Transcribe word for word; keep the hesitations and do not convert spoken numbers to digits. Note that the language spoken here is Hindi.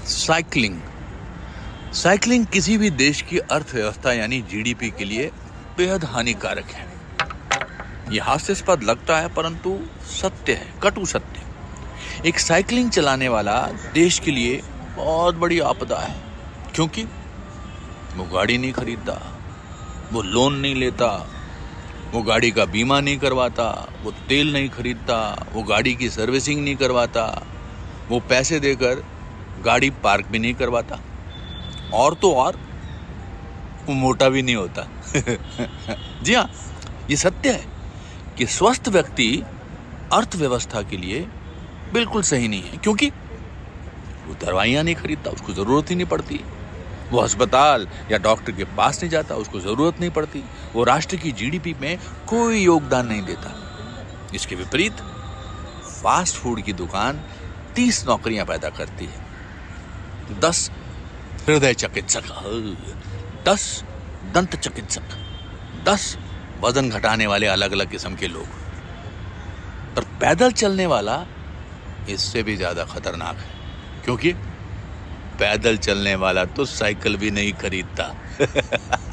साइकिलिंग साइकिलिंग किसी भी देश की अर्थव्यवस्था यानी जीडीपी के लिए बेहद हानिकारक है। यह हास्यास्पद लगता है परंतु सत्य है, कटु सत्य। एक साइकिलिंग चलाने वाला देश के लिए बहुत बड़ी आपदा है, क्योंकि वो गाड़ी नहीं खरीदता, वो लोन नहीं लेता, वो गाड़ी का बीमा नहीं करवाता, वो तेल नहीं खरीदता, वो गाड़ी की सर्विसिंग नहीं करवाता, वो पैसे देकर गाड़ी पार्क भी नहीं करवाता, और तो और वो मोटा भी नहीं होता। जी हाँ, ये सत्य है कि स्वस्थ व्यक्ति अर्थव्यवस्था के लिए बिल्कुल सही नहीं है, क्योंकि वो दवाइयाँ नहीं खरीदता, उसको ज़रूरत ही नहीं पड़ती। वो अस्पताल या डॉक्टर के पास नहीं जाता, उसको ज़रूरत नहीं पड़ती। वो राष्ट्र की जीडीपी में कोई योगदान नहीं देता। इसके विपरीत फास्ट फूड की दुकान तीस नौकरियां पैदा करती है। दस हृदय चिकित्सक, दस दंत चिकित्सक, दस वजन घटाने वाले अलग अलग किस्म के लोग। पर पैदल चलने वाला इससे भी ज्यादा खतरनाक है, क्योंकि पैदल चलने वाला तो साइकिल भी नहीं खरीदता।